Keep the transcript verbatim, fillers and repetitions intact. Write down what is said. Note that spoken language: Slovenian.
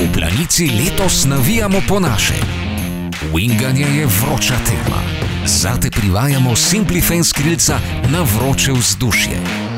V Planici letos navijamo po naše. Winganje je vroča tema. Zate privajamo Simplifen skrilca na vroče vzdušje.